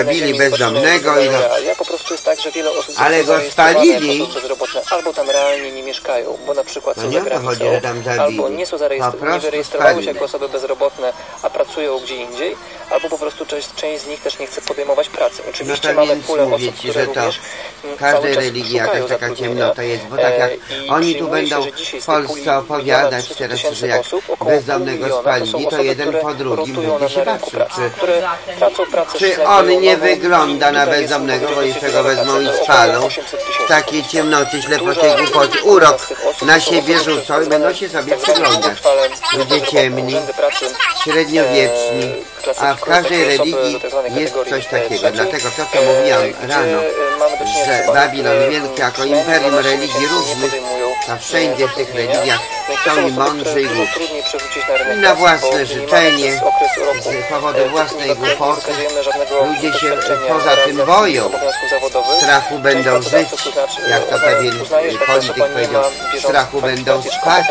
zabili bezdomnego i realia. Po prostu jest tak, że wiele osób ale go spalili. bezrobotne albo tam realnie nie mieszkają, bo na przykład są za granicą, albo nie są nie wyrejestrowały się jako osoby bezrobotne, a pracują gdzie indziej, albo po prostu część z nich też nie chce podejmować pracy. Oczywiście mamy pulę osób, które również w każdej religii jakaś taka ciemnota jest, bo tak jak oni tu będą w Polsce opowiadać teraz, że jak bezdomnego spalili, to jeden po drugim będzie się patrzył, czy on nie wygląda na bezdomnego, bo jeszcze go wezmą i spalą. W takiej ciemnocie, ślepocie, głupoty, urok na siebie rzucą i będą się sobie przyglądać. Ludzie ciemni, średniowieczni, a w każdej religii jest coś takiego. Dlatego to, co mówiłam rano, że Babilon wielki jako imperium religii różnych, a wszędzie w tych religiach są i mądrzy i głupi. I na własne życzenie, z powodu własnej głupoty, ludzie się poza tym boją. W strachu będą żyć, jak to pewien polityk powiedział, w strachu będą spać.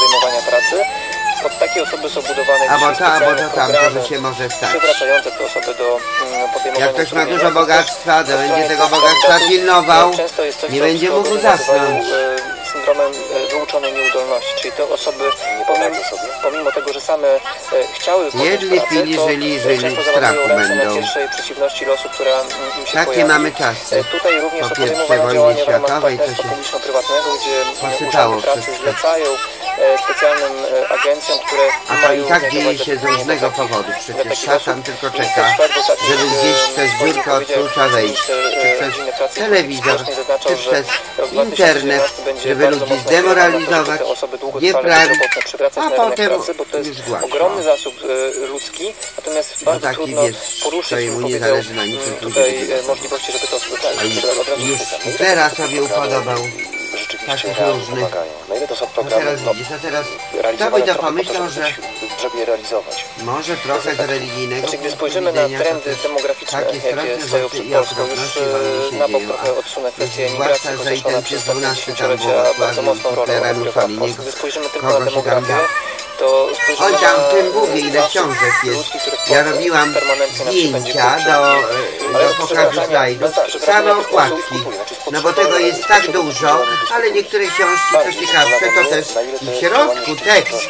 Pod takie osoby są budowane albo to tamto, że się może stać. Przywracające te osoby do podejmowania. Jak ktoś ma dużo bogactwa, to będzie tego bogactwa pilnował, nie będzie mógł zasnąć. Syndromem wyuczonej nieudolności, czyli te osoby pomimo tego, że same chciały jedli, pili, żyli w strachu będą. przeciwności losu, która im się takie pojawi. mamy czasy. Tutaj również po podejmowanie I wojnie światowej to się publiczno-prywatnego, gdzie posypało pracy zlecają specjalnym agencjom, które a to i tak dzieje się z różnego powodu. Przecież szatan tylko czeka, żeby gdzieś przez dziurkę od klucza wejść, czy przez telewizor, czy przez internet, żeby ludzi zdemoralizować, nie prawić, a potem już głaszczą. Ogromny zasób ludzki, natomiast bardzo trudno poruszyć tutaj możliwości, żeby to już teraz sobie upodobał takich różnych. Na ile to są A programy teraz widzisz, a teraz kto by to pomyślał, że żeby je realizować. może trochę z religijnego Gdy spojrzymy na trendy demograficzne, jakie stoją przed Polską, już na bok trochę odsunę kwestię emigracji, chociaż ona przez ostatnie dziesięciolecia bardzo mocną rolę odgrywa w Polsce. Gdy spojrzymy tylko na demografię, to oj, tam w tym mówię, ile książek jest. Ja robiłam zdjęcia do pokazu slajdów, same okładki. No bo tego jest tak dużo, ale niektóre książki, co ciekawsze, to też w środku tekst.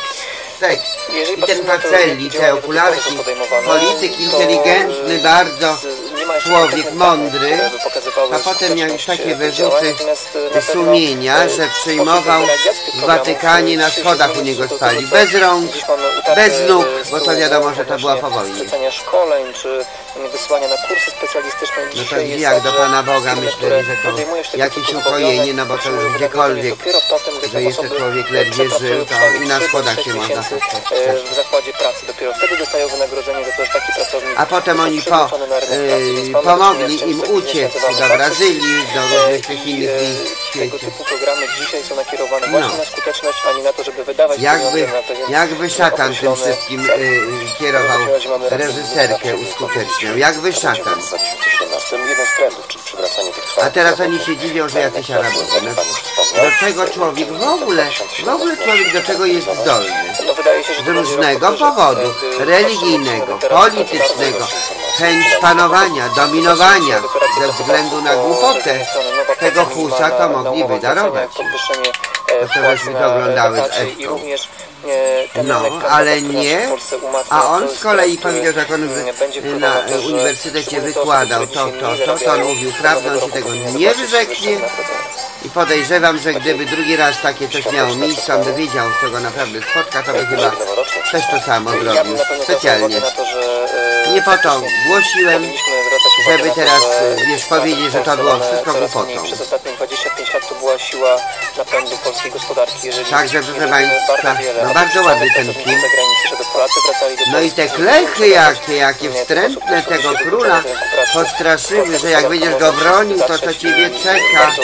I ten Pacelli, te okularki, polityk inteligentny, bardzo człowiek mądry, a potem miał już takie wyrzuty sumienia, że przyjmował w Watykanie na schodach u niego stali, bez rąk, bez nóg, bo to wiadomo, że to była po wojnie. Szkoleń czy wysłania na kursy specjalistyczne. No to jak do Pana Boga myśleli, że to jakieś ukojenie, no bo to już gdziekolwiek, że jeszcze człowiek ledwie żył, to i na schodach się można spotkać. W zakładzie pracy. Dopiero wtedy dostają wynagrodzenie za to, że taki pracownik. A potem oni pomogli im uciec do Brazylii, do różnych tych innych miejsc w Tego świecie. typu programy dzisiaj są nakierowane właśnie na skuteczność, a nie na to, żeby wydawać pieniądze na pewien Jakby szatan tym wszystkim kierował, reżyserkę uskuteczniał. Jakby szatan. Jeden z trendów, czyli przywracanie tych A teraz oni się dziwią, że jacyś Arabowie. No, do czego człowiek w ogóle człowiek do czego jest zdolny? Z różnego powodu, religijnego, politycznego, chęć panowania, dominowania, ze względu na głupotę tego Husa to mogli wydarować. To żeśmy to oglądały z Ewką. No, ale nie, a on z kolei powiedział, że jak on na uniwersytecie wykładał to on mówił prawdę, on się tego nie wyrzeknie i podejrzewam, że gdyby drugi raz takie coś miało miejsce, on by wiedział, czego naprawdę spotka, to by chyba też to samo zrobił, specjalnie. Nie po to głosiłem, żeby teraz, wiesz, powiedzieć, że to było wszystko głupotą. Przez ostatnie 25 lat to była siła napędu polskiej gospodarki. Także, proszę Państwa, no bardzo ładny ten film. No i te klechy jakie wstrętne tego króla postraszyły, że jak będziesz go bronił, to co ciebie czeka.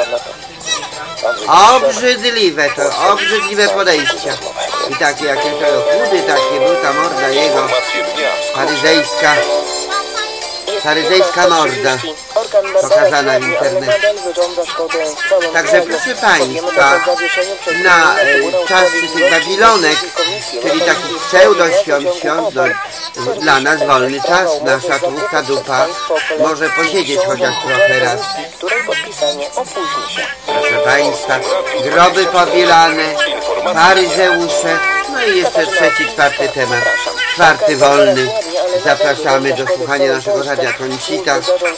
Obrzydliwe podejścia. I takie jakie to chudy, takie był ta morda jego, faryzejska morda. pokazana w internecie. Także proszę Państwa, na czas tych Babilonek, czyli taki pseudo-świąt, dla nas wolny czas, nasza tłusta dupa może posiedzieć chociaż trochę raz. Proszę Państwa, groby pobielane, faryzeusze, no i jeszcze trzeci, czwarty temat, czwarty wolny. Zapraszamy do słuchania naszego Radia Koncita.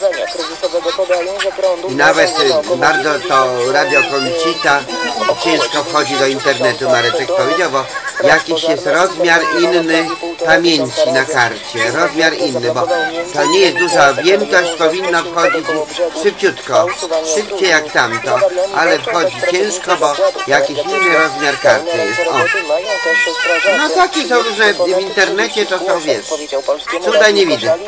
I nawet bardzo to Radio Koncita ciężko wchodzi do internetu, Mareczek powiedział, bo jakiś jest rozmiar inny pamięci na karcie. Rozmiar inny, bo to nie jest duża objętość, powinno wchodzić szybciutko, szybciej jak tamto, ale wchodzi ciężko, bo jakiś inny rozmiar karty jest. O. No takie są, że w internecie to są, wiesz, cuda nie widzę.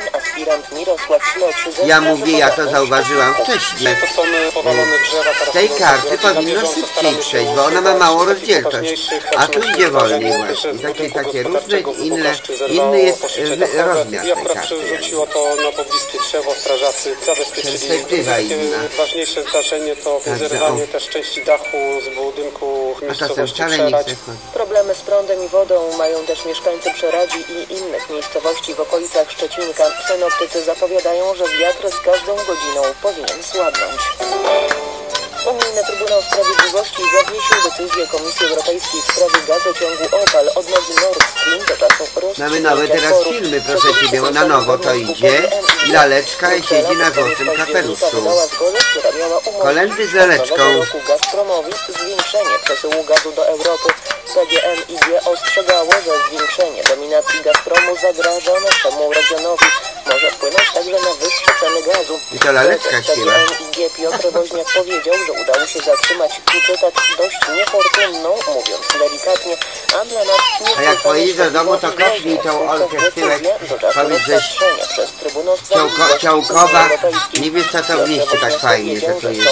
Ja mówię, ja to zauważyłam wcześniej. Z tej karty powinno szybciej przejść, bo ona ma małą rozdzielczość, a tu idzie wolniej właśnie. Takie różne, inny jest rozmiar tej karty. Rzuciło to na pobliskie drzewo, strażacy zabezpieczyli. Ważniejsze zdarzenie to zerwanie też części dachu z budynku miejscowości Przeradź. Problemy z prądem i wodą mają też mieszkańcy Przeradzi i innych miejscowości w okolicach Szczecinka. Synoptycy zapowiadają, że wiatr z każdą godziną powinien słabnąć. Unijny Trybunał Sprawiedliwości zawiesił decyzję Komisji Europejskiej w sprawie gazociągu OPAL od nogi Nord Stream do czasu rozpoczęcia. Mamy nowe teraz filmy, proszę Ciebie, na nowo to idzie i Laleczka siedzi na złotym kapeluszu. Kolędy z Laleczką. Gazpromowi zwiększenie przesyłu gazu do Europy. PGNiG ostrzegało, że zwiększenie dominacji Gazpromu zagraża naszemu regionowi. Może wpłynąć także na wyższe ceny gazu. I to Laleczka śpiewa. PGNiG Piotr Woźniak powiedział, że udało się zatrzymać, cytat, dość niefortunną, mówiąc delikatnie, a dla nas nie. A jak pojedziesz do domu, to kopnij tą Olkę w tyłek, powiedz, że Ciałkowa, nie wiesz co to w mieście tak fajnie, że to jest.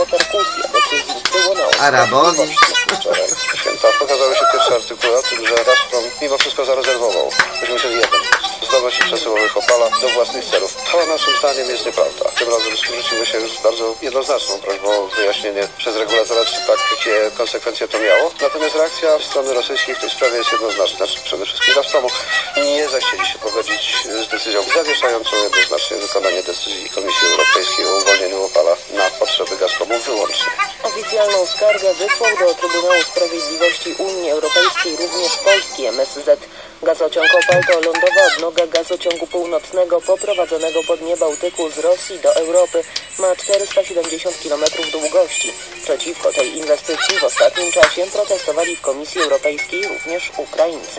Arabowi. Święta pokazały się pierwsze artykuły o tym, że Gazprom mimo wszystko zarezerwował 81 zdolności przesyłowych Opala do własnych celów. To naszym zdaniem jest nieprawda. Tym razem zwrócimy się już z bardzo jednoznaczną prośbą o wyjaśnienie przez regulatora, czy takie konsekwencje to miało. Natomiast reakcja strony rosyjskiej w tej sprawie jest jednoznaczna. Znaczy przede wszystkim Gazpromu nie zechcieli się pogodzić z decyzją zawieszającą jednoznacznie wykonanie decyzji Komisji Europejskiej o uwolnieniu Opala na potrzeby Gazpromu wyłącznie. Oficjalną skargę wysłał do Trybunału Sprawiedliwości Unii Europejskiej również polski MSZ. Gazociąg Opal to lądowa odnoga gazociągu północnego poprowadzonego po dnie Bałtyku z Rosji do Europy. Ma 470 km długości. Przeciwko tej inwestycji w ostatnim czasie protestowali w Komisji Europejskiej również Ukraińcy.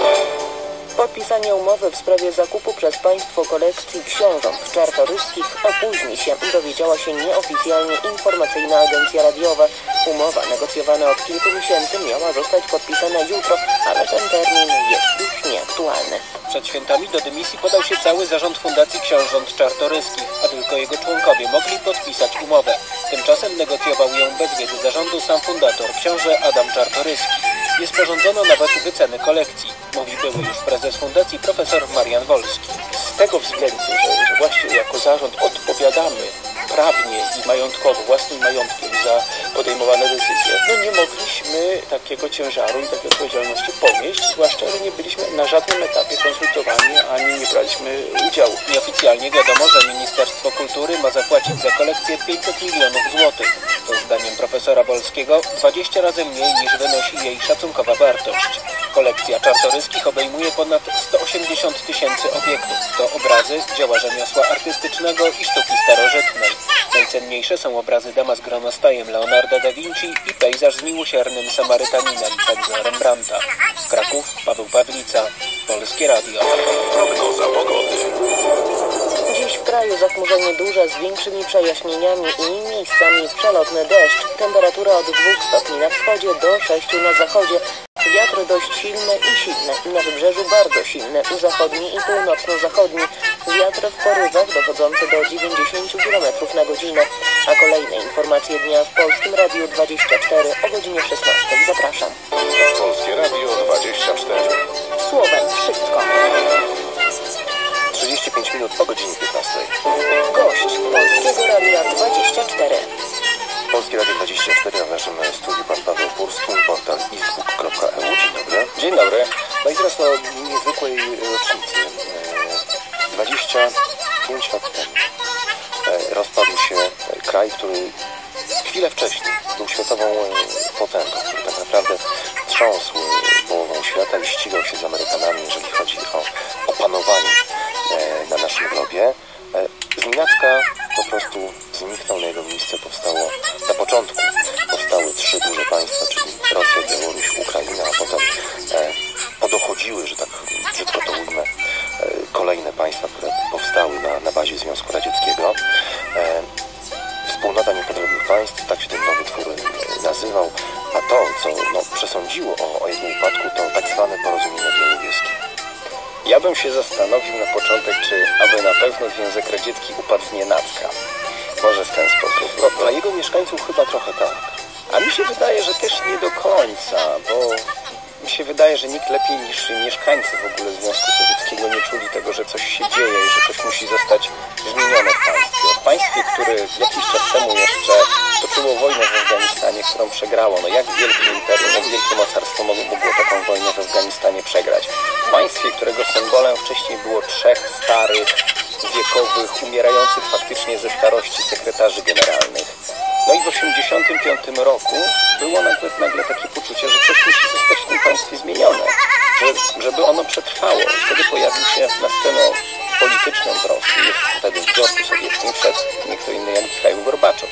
Podpisanie umowy w sprawie zakupu przez państwo kolekcji książąt czartoryskich opóźni się, dowiedziała się nieoficjalnie informacyjna agencja radiowa. Umowa negocjowana od kilku miesięcy miała zostać podpisana jutro, ale ten termin jest już nieaktualny. Przed świętami do dymisji podał się cały zarząd Fundacji Książąt Czartoryskich, a tylko jego członkowie mogli podpisać umowę. Tymczasem negocjował ją bez wiedzy zarządu sam fundator, książę Adam Czartoryski. Nie sporządzono nawet wyceny kolekcji, mówi były już prezes fundacji profesor Marian Wolski. Z tego względu, że właśnie jako zarząd odpowiadamy prawnie i majątkowo, własnym majątkiem za podejmowane decyzje, no nie mogliśmy takiego ciężaru i takiej odpowiedzialności ponieść, zwłaszcza, że nie byliśmy na żadnym etapie konsultowani, ani nie braliśmy udziału. Nieoficjalnie wiadomo, że Ministerstwo Kultury ma zapłacić za kolekcję 500 milionów złotych. To zdaniem profesora Wolskiego 20 razy mniej niż wynosi jej szacunkowa wartość. Kolekcja Czartoryskich obejmuje ponad 180 tysięcy obiektów. To obrazy, dzieła rzemiosła artystycznego i sztuki starożytnej. Najcenniejsze są obrazy Dama z gronostajem Leonarda da Vinci i pejzaż z miłosiernym Samarytaninem Pędzla Rembrandta. Kraków, Paweł Pawlica, Polskie Radio. Prognoza pogody. Dziś w kraju zachmurzenie duże z większymi przejaśnieniami i miejscami przelotny deszcz. Temperatura od 2 stopni na wschodzie do 6 na zachodzie. Wiatr dość silny i silny. Na wybrzeżu bardzo silny. Zachodni i północno-zachodni. Wiatr w porywach dochodzący do 90 km na godzinę. A kolejne informacje dnia w Polskim Radiu 24 o godzinie 16. Zapraszam. Polskie Radio 24. Słowem wszystko. 35 minut po godzinie 15. Gość Polskiego niezwykłej rocznicy. 25 lat temu rozpadł się kraj, który chwilę wcześniej był światową potęgą, który tak naprawdę trząsł połową świata i ścigał się z Amerykanami, jeżeli chodzi o opanowanie na naszym globie. Znienacka po prostu zniknął, na jego miejsce na początku powstały 3 duże państwa, czyli Rosja, Białoruś, Ukraina, a potem podochodziły, że tak brzydko to ujmę, kolejne państwa, które powstały na bazie Związku Radzieckiego. Wspólnota Niepodległych Państw, tak się ten nowy twór nazywał, a to, co przesądziło o jego upadku, to tak zwane porozumienie białowieskie. Ja bym się zastanowił na początek, czy aby na pewno Związek Radziecki upadł z nienacka. Może w ten sposób. Dla jego mieszkańców chyba trochę tak. A mi się wydaje, że też nie do końca, bo mi się wydaje, że nikt lepiej niż mieszkańcy w ogóle Związku Sowieckiego nie czuli tego, że coś się dzieje i że coś musi zostać zmienione w państwie. W państwie, które jakiś czas temu jeszcze toczyło wojnę w Afganistanie, którą przegrało. No jak wielkie imperium, jak wielkie mocarstwo mogło taką wojnę w Afganistanie przegrać? W państwie, którego symbolem wcześniej było 3 starych, wiekowych, umierających faktycznie ze starości sekretarzy generalnych. No i w 1985 roku było nagle takie poczucie, że coś musi zostać w tym państwie zmienione, żeby ono przetrwało. I wtedy pojawił się na scenę polityczną w Rosji, wtedy w Związku Sowieckim wszedł nie kto inny jak Michaił Gorbaczow.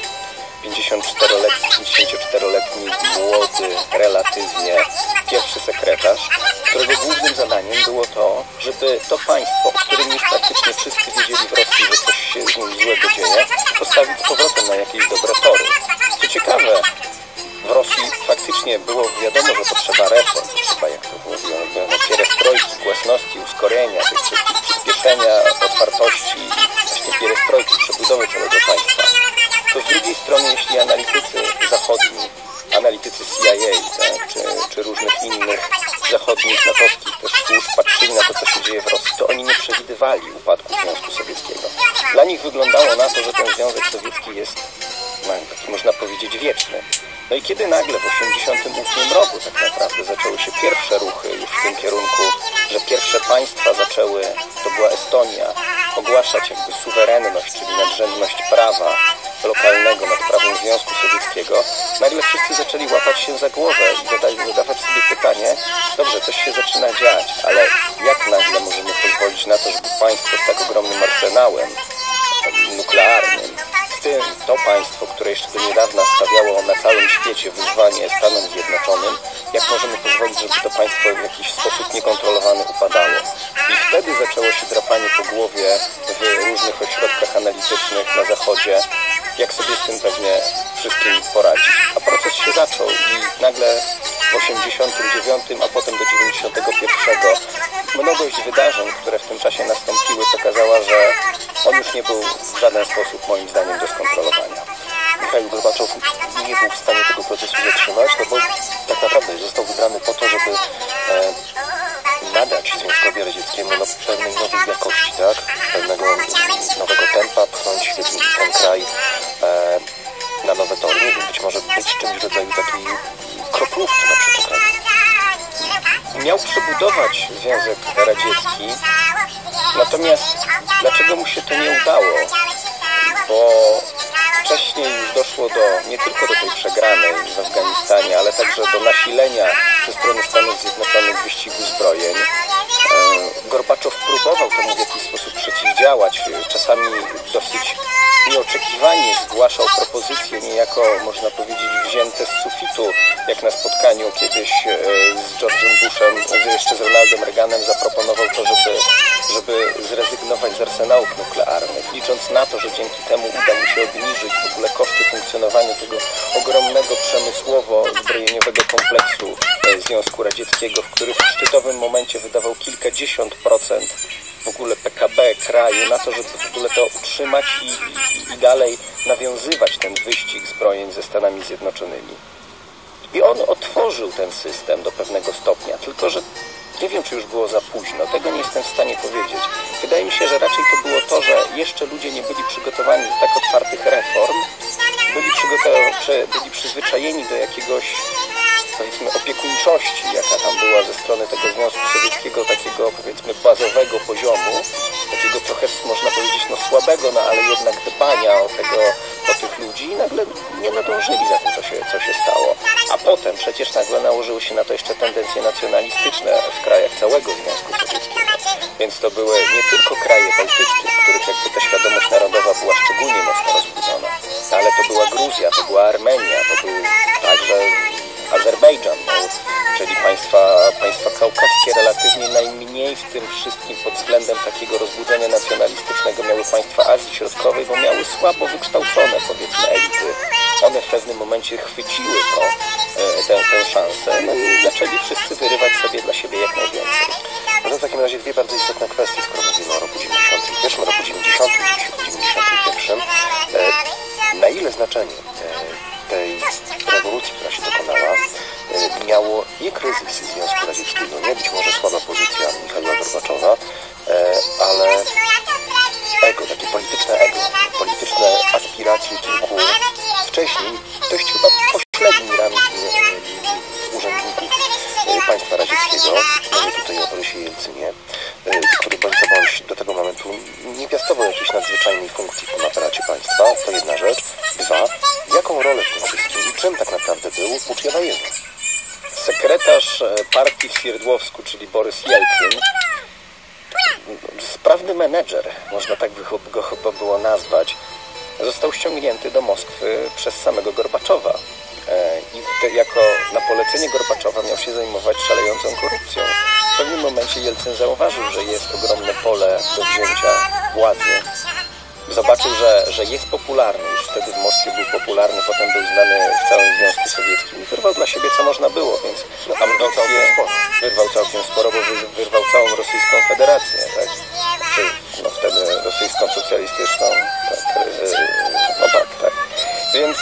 54-letni młody, relatywnie pierwszy sekretarz, którego głównym zadaniem było to, żeby to państwo, o którym już praktycznie wszyscy wiedzieli w Rosji, że coś się z nim złego dzieje, postawić z powrotem na jakieś dobre tory. Co ciekawe, w Rosji faktycznie było wiadomo, że potrzeba reform, trzeba, jak to mówiono, pierestrojki, głasności, uskorienia, tych wszystkich przyspieszenia, otwartości, właśnie pierestrojki, przebudowy całego państwa. To z drugiej strony, jeśli analitycy zachodni, analitycy CIA, tak, czy różnych innych zachodnich, natowskich też służb patrzyli na to, co się dzieje w Rosji, to oni nie przewidywali upadku Związku Sowieckiego. Dla nich wyglądało na to, że ten Związek Sowiecki jest, taki można powiedzieć, wieczny. No i kiedy nagle w 1988 roku tak naprawdę zaczęły się pierwsze ruchy już w tym kierunku, że pierwsze państwa zaczęły, to była Estonia, ogłaszać jakby suwerenność, czyli nadrzędność prawa lokalnego nad prawem Związku Sowieckiego, nagle wszyscy zaczęli łapać się za głowę i zadawać sobie pytanie, dobrze, coś się zaczyna dziać, ale jak nagle możemy pozwolić na to, żeby państwo z tak ogromnym arsenałem nuklearnym, w tym to państwo, które jeszcze do niedawna stawiało na całym świecie wyzwanie Stanom Zjednoczonym, jak możemy pozwolić, żeby to państwo w jakiś sposób niekontrolowany upadało. I wtedy zaczęło się drapanie po głowie w różnych ośrodkach analitycznych na Zachodzie, jak sobie z tym pewnie wszystkim poradzić. A proces się zaczął i nagle w 89, a potem do 91 mnogość wydarzeń, które w tym czasie nastąpiły, pokazała, że on już nie był w żaden sposób, moim zdaniem, do skontrolowania. Michaił Gorbaczow nie był w stanie tego procesu zatrzymać, no bo tak naprawdę został wybrany po to, żeby nadać Związkowi Radzieckiemu pewnej nowej jakości, tak? Pewnego nowego tempa, pchnąć ten kraj na nowe tory, być może być czymś w rodzaju takiej kroplówki na przeczekaniu. Miał przebudować Związek Radziecki, natomiast dlaczego mu się to nie udało? Bo wcześniej już doszło nie tylko do tej przegranej w Afganistanie, ale także do nasilenia ze strony Stanów Zjednoczonych wyścigu zbrojeń. Gorbaczow próbował temu w jakiś sposób przeciwdziałać, czasami dosyć nieoczekiwanie zgłaszał propozycje niejako, można powiedzieć, wzięte z sufitu, jak na spotkaniu kiedyś z George'em Bushem, jeszcze z Ronaldem Reaganem zaproponował to, żeby zrezygnować z arsenałów nuklearnych, licząc na to, że dzięki temu uda mu się obniżyć w ogóle koszty funkcjonowania tego ogromnego przemysłowo-zbrojeniowego kompleksu Związku Radzieckiego, który w szczytowym momencie wydawał kilkadziesiąt procent w ogóle PKB kraju na to, żeby w ogóle to utrzymać i dalej nawiązywać ten wyścig zbrojeń ze Stanami Zjednoczonymi. I on otworzył ten system do pewnego stopnia, tylko że nie wiem, czy już było za późno, tego nie jestem w stanie powiedzieć. Wydaje mi się, że raczej to było to, że jeszcze ludzie nie byli przygotowani do tak otwartych reform, byli przyzwyczajeni do jakiegoś powiedzmy opiekuńczości, jaka tam była ze strony tego Związku Sowieckiego, takiego powiedzmy bazowego poziomu, takiego trochę można powiedzieć no słabego, no ale jednak dbania o tych ludzi i nagle nie nadążyli za tym, co się stało. A potem przecież nagle nałożyły się na to jeszcze tendencje nacjonalistyczne w krajach całego Związku Sowieckiego. Więc to były nie tylko kraje bałtyckie, w których jakby ta świadomość narodowa była szczególnie mocno rozbudzona, ale to była Gruzja, to była Armenia, to był także Azerbejdżan, no, czyli państwa kaukaskie relatywnie najmniej w tym wszystkim pod względem takiego rozbudzenia nacjonalistycznego miały państwa Azji Środkowej, bo miały słabo wykształcone powiedzmy elity. One w pewnym momencie chwyciły tę szansę, no i zaczęli wszyscy wyrywać sobie dla siebie jak najwięcej. No to w takim razie dwie bardzo istotne kwestie, skoro mówimy o roku 91, roku 90, 91. Na ile znaczenie tej rewolucji, która się dokonała, miało nie kryzys Związku Radzieckiego, nie być może słaba pozycja Michaiła Gorbaczowa, ale ego, takie polityczne aspiracje kilku wcześniej dość chyba pośrednich ramion urzędników państwa radzieckiego, mówię tutaj o Borysie Jelcynie, który bądź co bądź do tego momentu nie piastował jakiejś nadzwyczajnej funkcji w tym aparacie państwa, to jedna rzecz. Dwa, jaką rolę w tym wszystkim i czym tak naprawdę był Pucz Jadajewa? Sekretarz partii w Swierdłowsku, czyli Borys Jelcyn, sprawny menedżer, można tak go chyba było nazwać, został ściągnięty do Moskwy przez samego Gorbaczowa i jako na polecenie Gorbaczowa miał się zajmować szalejącą korupcją. W pewnym momencie Jelcyn zauważył, że jest ogromne pole do wzięcia władzy. Zobaczył, że jest popularny, już wtedy w Moskwie był popularny, potem był znany w całym Związku Sowieckim i wyrwał dla siebie co można było, więc wyrwał całkiem sporo, bo wyrwał całą Rosyjską Federację, tak? Czy no wtedy Rosyjską Socjalistyczną, tak. Więc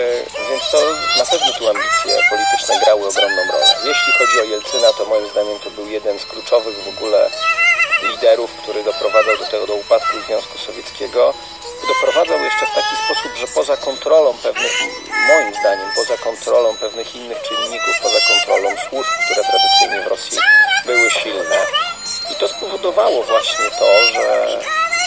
to na pewno tu ambicje polityczne grały ogromną rolę. Jeśli chodzi o Jelcyna, to moim zdaniem to był jeden z kluczowych w ogóle liderów, który doprowadzał do upadku Związku Sowieckiego. Doprowadzał jeszcze w taki sposób, że poza kontrolą moim zdaniem, poza kontrolą pewnych innych czynników, poza kontrolą służb, które tradycyjnie w Rosji były silne. I to spowodowało właśnie to, że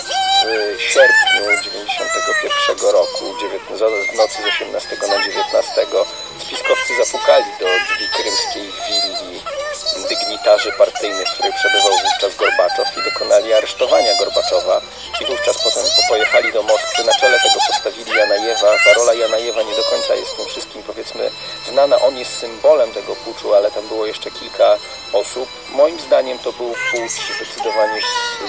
w sierpniu 1991 roku, w nocy z 18 na 19, spiskowcy zapukali do drzwi krymskiej willi dygnitarzy partyjnych, w których przebywał wówczas Gorbaczow i dokonali aresztowania Gorbaczowa i wówczas potem pojechali do Moskwy. Na czele tego postawili Janajewa. Ta rola Janajewa nie do końca jest tym wszystkim powiedzmy znana. On jest symbolem tego puczu, ale tam było jeszcze kilka osób. Moim zdaniem to był pucz zdecydowanie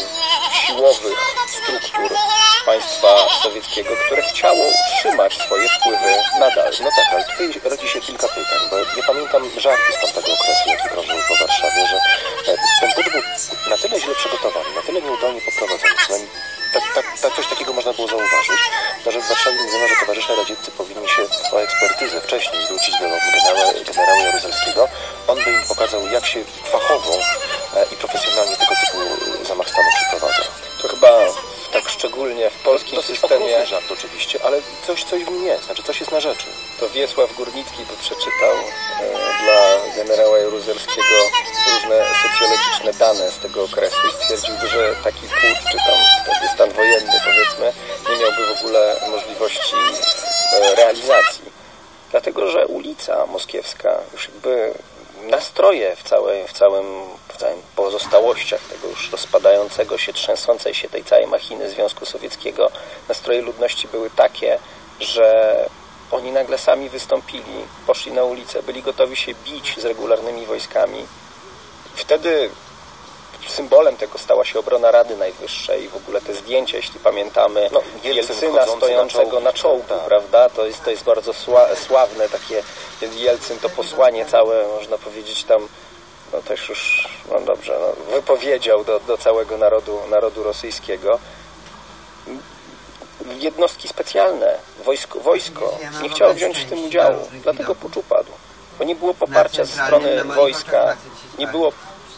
siłowych struktur państwa sowieckiego, które chciało utrzymać swoje wpływy nadal. No tak, ale tutaj rodzi się kilka pytań, bo nie pamiętam żarty z tamtego okresu, jakie krążyły po Warszawie, że ten pucz był na tyle źle przygotowany, na tyle nieudolnie poprowadzony, przynajmniej coś takiego można było zauważyć, że w Warszawie mówiono, że towarzysze radzieccy powinni się o ekspertyzę wcześniej zwrócić do generała Jaruzelskiego. On by im pokazał, jak się fachowo i profesjonalnie tego typu zamach stanu przeprowadza. To chyba tak szczególnie w polskim systemie... żart oczywiście, ale coś w nim jest, znaczy coś jest na rzeczy. To Wiesław Górnicki by przeczytał dla generała Jaruzelskiego różne socjologiczne dane z tego okresu i stwierdziłby, że taki pucz, czy tam wtedy stan wojenny powiedzmy, nie miałby w ogóle możliwości realizacji. Dlatego, że ulica moskiewska już jakby nastroje w całym pozostałościach tego już rozpadającego się, trzęsącej się tej całej machiny Związku Sowieckiego, nastroje ludności były takie, że oni nagle sami wystąpili, poszli na ulicę, byli gotowi się bić z regularnymi wojskami. Wtedy symbolem tego stała się obrona Rady Najwyższej. W ogóle te zdjęcia, jeśli pamiętamy, Jelcyna stojącego na czołgu, prawda? To jest bardzo sławne takie, Jelcyn to posłanie całe, można powiedzieć tam, no też już, no dobrze, wypowiedział do całego narodu rosyjskiego. Jednostki specjalne, wojsko nie chciało wziąć w tym udziału, dlatego pucz upadł. Bo nie było poparcia ze strony wojska, nie było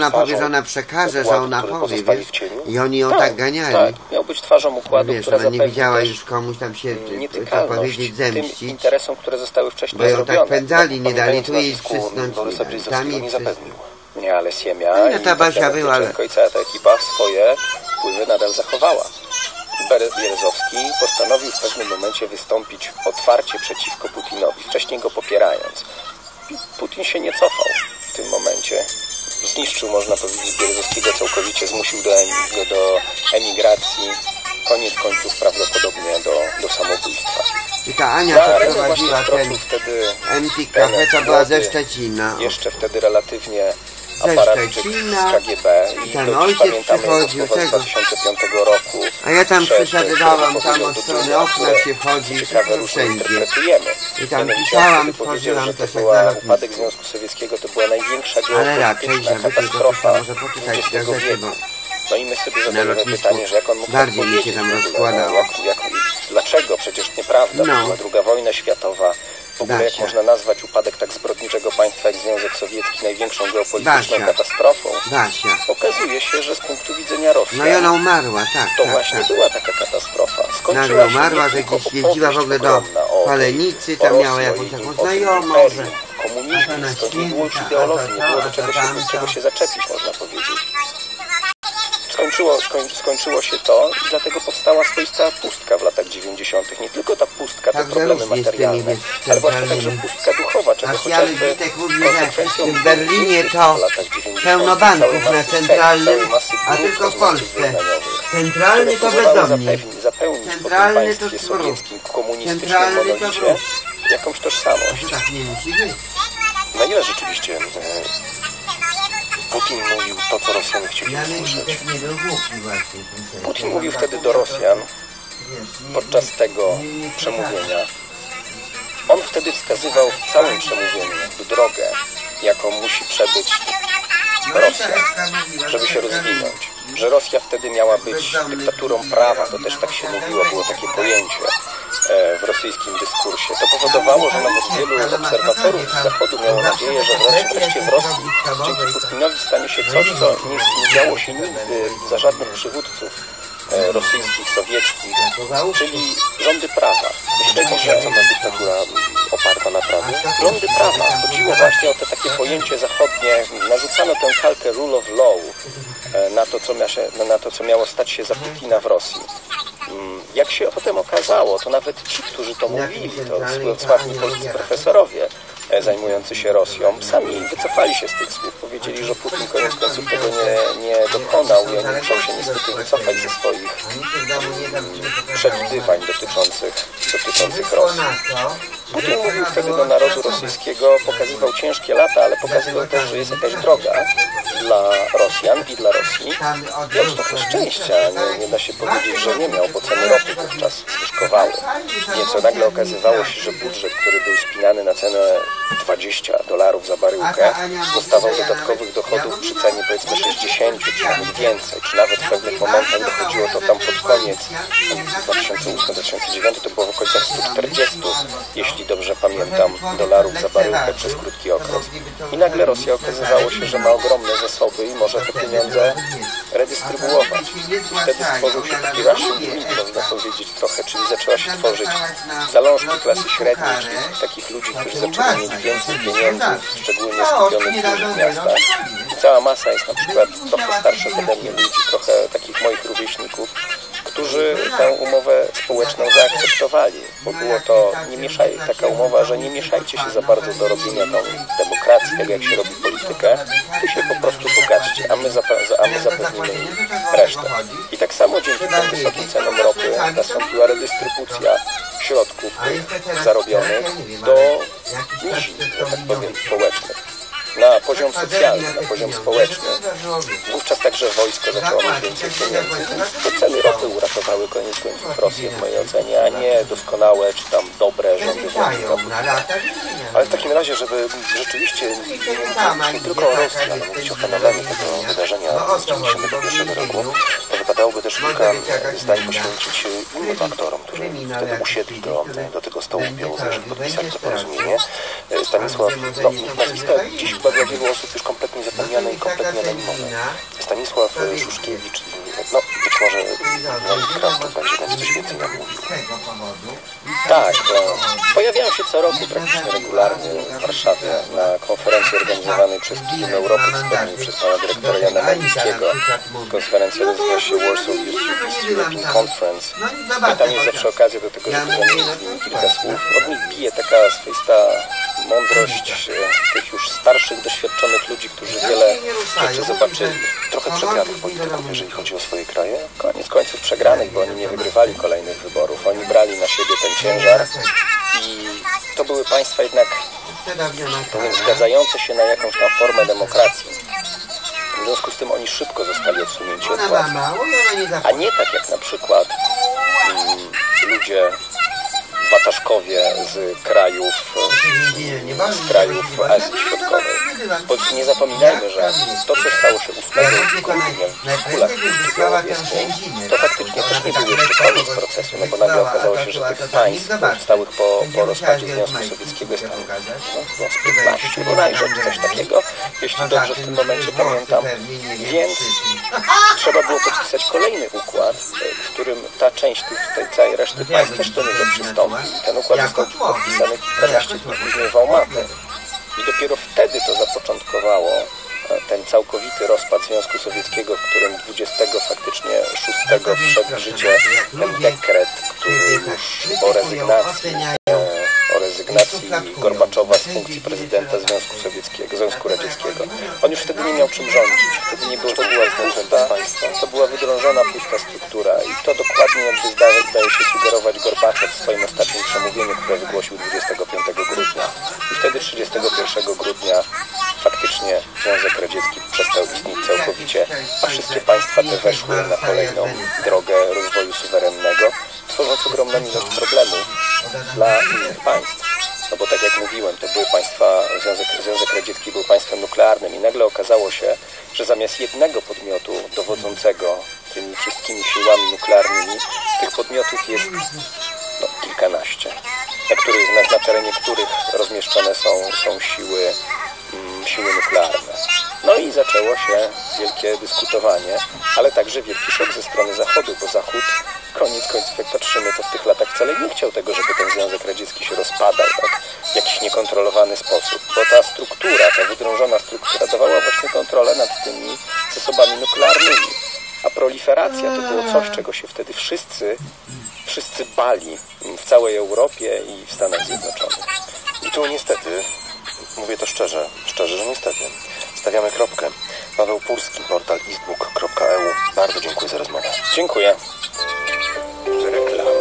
ona powie, że ona przekaże, że ona powie, wiesz? I oni ją tak ganiali. Tak, miał być twarzą układu, Wiesz, która ona nie zapewni widziała też już komuś tam się, to nietykalność powiedzieć, tym zemścić. interesom, które zostały wcześniej Bo ją zrobione. tak pędzali, nie dali tu jej nazwisku wcisnąć. Borysa Brzezowskiego nie zapewnił. Nie, ale Siemia No, i ta Basia była, ale- i cała ta ekipa swoje wpływy nadal zachowała. Bierezowski postanowił w pewnym momencie wystąpić otwarcie przeciwko Putinowi, wcześniej go popierając. Putin się nie cofał w tym momencie. zniszczył, można powiedzieć, Bierzewskiego całkowicie, zmusił do emigracji, koniec końców prawdopodobnie do samobójstwa. I ta Ania, co prowadziła ten MT Cafe, to była ze Szczecina. Jeszcze wtedy relatywnie aparatczyk z KGB i ten to ojciec pamiętamy przychodził z 2005 roku. A ja tam przed przysiadywałam, tam od do strony Duda, okna które się wchodzi, ciekawe wszystko różnie wszędzie. interpretujemy. I tam Mianowicie pisałam, wtedy powiedział, tworzyłam że to też jak była na lotnisku. upadek Związku Sowieckiego, to była największa Ale raczej, geopolityczna żeby tylko katastrofa może poczytać XX gazety, wieku. bo No i my sobie na zadajemy lotnisku pytanie, że jak on mógł bardziej mi się powiedzieć tam w ogóle, rozkładało. dlaczego? Przecież nieprawda. No. Była II wojna światowa. W ogóle jak Basia. można nazwać upadek tak zbrodniczego państwa jak Związek Sowiecki największą geopolityczną Basia. katastrofą? Basia. Okazuje się, że z punktu widzenia Rosji No i ona umarła, tak, to tak, właśnie tak. była taka katastrofa. Skończyła Nagle się umarła, nie że tylko gdzieś jeździła w ogóle do ogromna o Palenicy, o tam Rosji, miała o jakąś jej taką imperium, znajomą, że... komunizmie, a to na skąd nie było już święta, ideologii, nie a było to do czego tamto. się zaczepić, można powiedzieć. Skończyło się to i dlatego powstała swoista pustka w latach 90. Nie tylko ta pustka, te Także problemy różnie z tymi materialne, ale właśnie także centralnymi. pustka duchowa, czego Aż ja chociażby Witek mówi, że konsekwencją w Berlinie to w latach 90. pełno całej banków na masy centralnym, całej masy a grup tylko w rozmaitych Polsce. wyznaniowych, Centralny które to próbowały bezdomni. zapełnić po tym Centralny to państwie zbrój. sowieckim, komunistycznym Centralny to monolicie zbrój. jakąś tożsamość. Może tak nie musi być. Na ile rzeczywiście Putin mówił to, co Rosjanie chcieli Ja usłyszeć? Witek nie był głupi właśnie. Putin mówił wtedy do Rosjan podczas tego przemówienia. On wtedy wskazywał w całym przemówieniu jakby drogę, jaką musi przebyć Rosja, żeby się rozwinąć. Że Rosja wtedy miała być dyktaturą prawa, to też tak się mówiło, było takie pojęcie w rosyjskim dyskursie. To powodowało, że nawet wielu obserwatorów z Zachodu miało nadzieję, że wreszcie w Rosji dzięki Putinowi stanie się coś, co nie działo się nigdy za żadnych przywódców rosyjskich, sowieckich, czyli rządy prawa. Myślę, że ta dyktatura oparta na prawie? Rządy prawa. Chodziło właśnie o to takie pojęcie zachodnie. Narzucano tę kalkę rule of law na to, co miało stać się za Putina w Rosji. Jak się potem okazało, to nawet ci, którzy to mówili, to sławni polscy profesorowie zajmujący się Rosją, sami wycofali się z tych słów. Powiedzieli, że Putin koniec końców tego nie dokonał i oni muszą się niestety wycofać ze swoich przewidywań dotyczących Rosji. Putin mówił wtedy do narodu rosyjskiego, pokazywał ciężkie lata, ale pokazywał też, że jest jakaś droga dla Rosjan i dla Rosji. Miał trochę szczęścia, nie da się powiedzieć, że nie miał, bo ceny ropy wówczas zwyżkowały. Nieco nagle okazywało się, że budżet, który był spinany na cenę $20 za baryłkę, dostawał dodatkowych dochodów przy cenie powiedzmy 60 czy nawet więcej, czy nawet w pewnych momentach dochodziło to tam pod koniec 2008-2009 to było w okolicach 140, jeśli dobrze pamiętam, dolarów za baryłkę przez krótki okres. I nagle Rosja okazywało się, że ma ogromne zasoby i może te pieniądze redystrybuować. I wtedy stworzył się taki Russian Dream, można powiedzieć trochę, czyli zaczęła się tworzyć zalążki klasy średniej, czyli takich ludzi, którzy zaczęli mieć więcej pieniędzy, szczególnie skupionych w dużych miastach. I cała masa jest na przykład trochę starszych ode mnie ludzi, trochę takich moich rówieśników, którzy tę umowę społeczną zaakceptowali, bo było to taka umowa, że nie mieszajcie się za bardzo do robienia demokracji, tego jak się robi politykę, wy się po prostu bogaćcie, a my zapewnimy im resztę. I tak samo dzięki tym wysokim cenom ropy nastąpiła redystrybucja środków zarobionych do nizin, że tak powiem, społecznych. Na poziom socjalny, na poziom społeczny. Wówczas także wojsko zaczęło mieć więcej pieniędzy, więc te ceny ropy uratowały koniec końców Rosję w mojej ocenie, a nie doskonałe czy tam dobre rządy Władimira Putina. Ale w takim razie, żeby rzeczywiście nie tylko o Rosji, ale mówić o fenomenie tego wydarzenia z 1991 roku, to wypadałoby też kilka zdań poświęcić innym aktorom, którzy wtedy usiedli do tego stołu piełzy, żeby podpisać to porozumienie. Stanisław, nazwiska dziś chyba dla wielu osób już kompletnie zapomniane i kompletnie anonimowe. Stanisław Szuszkiewicz, być może Kraszczuk będzie coś więcej nam mówił. Tak, pojawiają się co roku praktycznie regularnie w Warszawie na konferencji organizowanej przez Studium Europy Wschodniej przez pana dyrektora Jana Malickiego. Konferencja nazywa się Warsaw East European Conference. I tam jest zawsze okazja do tego, żeby zamienić z nimi kilka słów. Od nich bije taka swoista mądrość tych już starszych, doświadczonych ludzi, którzy wiele rzeczy zobaczyli. Trochę przegranych polityków, jeżeli chodzi o swoje kraje. Koniec końców przegranych, bo oni nie wygrywali kolejnych wyborów. Oni brali na siebie ten ciężar i to były państwa jednak, powiem, zgadzające się na jakąś tam formę demokracji. W związku z tym oni szybko zostali odsunięci od władzy. A nie tak jak na przykład ludzie wataszkowie z krajów Azji Środkowej. Bo nie zapominajmy, że to, co stało się 8 grudnia w Kulach Białowiesku, to faktycznie też nie był jeszcze koniec procesu, no bo nagle okazało się, że tych państw powstałych po rozpadzie Związku Sowieckiego jest tam 15 bodajże, czy coś takiego, jeśli dobrze w tym momencie pamiętam. Więc trzeba było podpisać kolejny układ, w którym ta część tej całej reszty państw też do niego przystąpi. Ten układ został podpisany kilkanaście dni później w Almaty. I dopiero wtedy to zapoczątkowało ten całkowity rozpad Związku Sowieckiego, w którym 26 wszedł w życie ten dekret, który już o rezygnacji Gorbaczowa z funkcji prezydenta Związku Radzieckiego. On już wtedy nie miał czym rządzić. Wtedy nie było, to była wydrążona pusta struktura i to dokładnie jakby zdaje się sugerować Gorbaczow w swoim ostatnim przemówieniu, które wygłosił 25 grudnia. I wtedy 31 grudnia faktycznie Związek Radziecki przestał istnieć całkowicie, a wszystkie państwa te weszły na kolejną drogę rozwoju suwerennego, tworząc ogromną ilość problemów dla innych państw. No bo tak jak mówiłem, to były państwa, Związek Radziecki był państwem nuklearnym i nagle okazało się, że zamiast jednego podmiotu dowodzącego tymi wszystkimi siłami nuklearnymi, tych podmiotów jest kilkanaście, na terenie których rozmieszczone są siły nuklearne. No i zaczęło się wielkie dyskutowanie, ale także wielki szok ze strony Zachodu, bo Zachód, koniec końców, jak patrzymy, to w tych latach wcale nie chciał tego, żeby ten Związek Radziecki się rozpadał tak, w jakiś niekontrolowany sposób, bo ta struktura, ta wydrążona struktura dawała właśnie kontrolę nad tymi zasobami nuklearnymi. A proliferacja to było coś, czego się wtedy wszyscy bali w całej Europie i w Stanach Zjednoczonych. I tu niestety, mówię to szczerze, że niestety, stawiamy kropkę. Paweł Purski, portal istbook.eu. Bardzo dziękuję za rozmowę. Dziękuję. Reklama.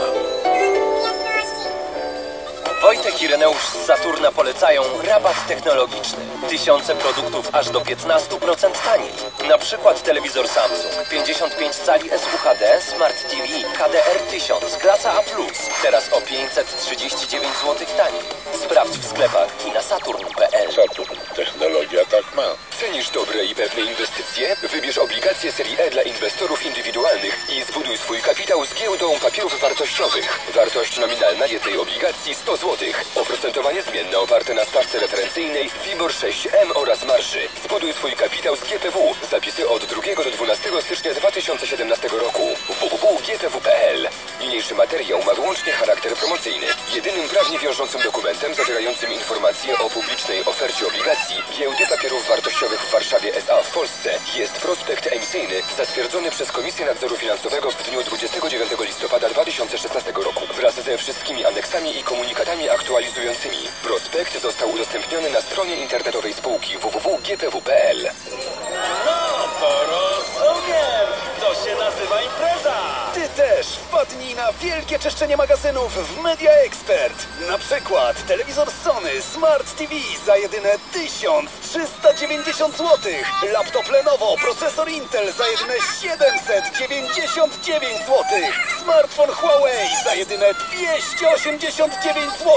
Wojtek i Reneusz z Saturna polecają rabat technologiczny. Tysiące produktów aż do 15% taniej. Na przykład telewizor Samsung 55 cali SUHD Smart TV KDR 1000 klasa A+. Teraz o 539 zł taniej. Sprawdź w sklepach i na saturn.pl. Saturn. Technologia tak ma. Cenisz dobre i pewne inwestycje? Wybierz obligacje serii E dla inwestorów indywidualnych i zbuduj swój kapitał z giełdą papierów wartościowych. Wartość nominalna jednej obligacji 100 zł. Oprocentowanie zmienne oparte na stawce referencyjnej WIBOR 6M oraz marży. Zbuduj swój kapitał z GPW. Zapisy od 2 do 12 stycznia 2017 roku. www.gpw.pl. Niniejszy materiał ma wyłącznie charakter promocyjny. Jedynym prawnie wiążącym dokumentem zawierającym informacje o publicznej ofercie obligacji Giełdy Papierów Wartościowych w Warszawie S.A. w Polsce jest prospekt emisyjny zatwierdzony przez Komisję Nadzoru Finansowego w dniu 29 listopada 2016 roku wraz ze wszystkimi aneksami i komunikatami aktualizującymi. Prospekt został udostępniony na stronie internetowej spółki www.gpw.pl. No, to rozumiem! To się nazywa impreza! Ty też wpadnij na wielkie czyszczenie magazynów w Media Expert. Na przykład telewizor Sony Smart TV za jedyne 1390 zł. Laptop Lenovo, procesor Intel za jedyne 799 zł. Smartfon Huawei za jedyne 289 zł.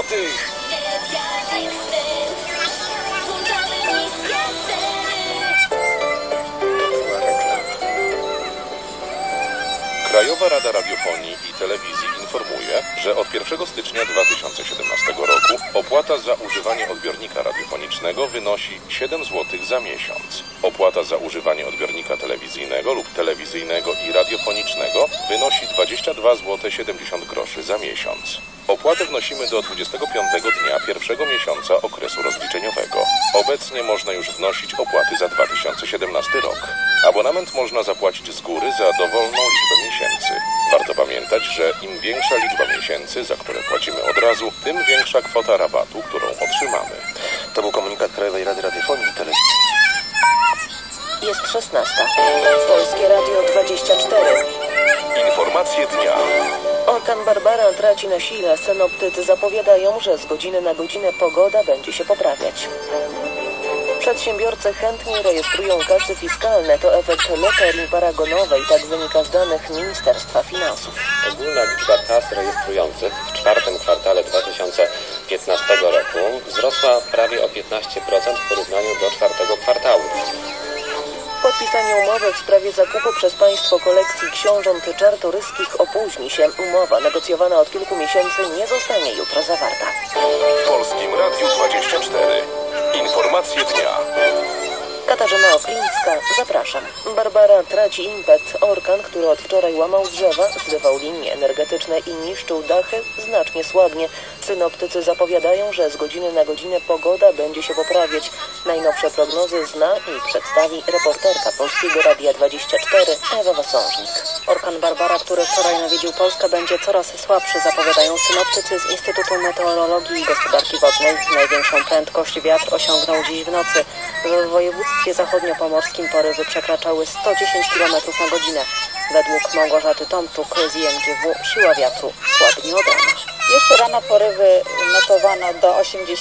Krajowa Rada Radiofonii i Telewizji informuje, że od 1 stycznia 2017 roku opłata za używanie odbiornika radiofonicznego wynosi 7 zł za miesiąc. Opłata za używanie odbiornika telewizyjnego lub telewizyjnego i radiofonicznego wynosi 22 zł 70 groszy za miesiąc. Opłatę wnosimy do 25 dnia pierwszego miesiąca okresu rozliczeniowego. Obecnie można już wnosić opłaty za 2017 rok. Abonament można zapłacić z góry za dowolną liczbę miesięcy. Warto pamiętać, że im większa liczba miesięcy, za które płacimy od razu, tym większa kwota rabatu, którą otrzymamy. To był komunikat Krajowej Rady Radiofonii i Telewizji. Jest 16. Polskie Radio 24. Informacje dnia. Orkan Barbara traci na sile. Synoptycy zapowiadają, że z godziny na godzinę pogoda będzie się poprawiać. Przedsiębiorcy chętnie rejestrują kasy fiskalne. To efekt loterii paragonowej. Tak wynika z danych Ministerstwa Finansów. Ogólna liczba kas rejestrujących w czwartym kwartale 2015 roku wzrosła prawie o 15% w porównaniu do czwartego kwartału. Podpisanie umowy w sprawie zakupu przez państwo kolekcji książąt Czartoryskich opóźni się. Umowa negocjowana od kilku miesięcy nie zostanie jutro zawarta. W Polskim Radiu 24. Informacje dnia. Katarzyna Oklińska, zapraszam. Barbara traci impet. Orkan, który od wczoraj łamał drzewa, zrywał linie energetyczne i niszczył dachy, znacznie słabnie. Synoptycy zapowiadają, że z godziny na godzinę pogoda będzie się poprawiać. Najnowsze prognozy zna i przedstawi reporterka Polskiego Radia 24 Ewa Wasążnik. Orkan Barbara, który wczoraj nawiedził Polskę, będzie coraz słabszy, zapowiadają synoptycy z Instytutu Meteorologii i Gospodarki Wodnej. Największą prędkość wiatr osiągnął dziś w nocy. W województwie zachodniopomorskim porywy przekraczały 110 km na godzinę. Według Małgorzaty Tomczuk z IMGW siła wiatru słabnie od rana. Jeszcze rano porywy notowano do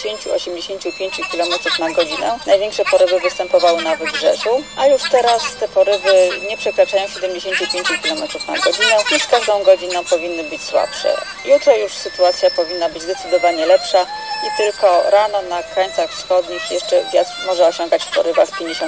80-85 km na godzinę. Największe porywy występowały na wybrzeżu, a już teraz te porywy nie przekraczają 75 km na godzinę i z każdą godziną powinny być słabsze. Jutro już sytuacja powinna być zdecydowanie lepsza i tylko rano na krańcach wschodnich jeszcze wiatr może osiągać w porywach